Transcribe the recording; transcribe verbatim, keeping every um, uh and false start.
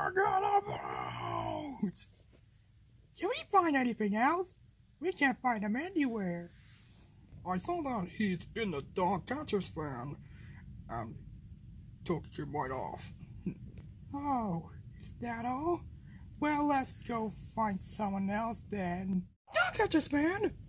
Forget about! Can we find anything else? We can't find him anywhere. I saw that he's in the DOGCATCHER'S van and took you right off. Oh, is that all? Well, let's go find someone else then. DOGCATCHER'S van!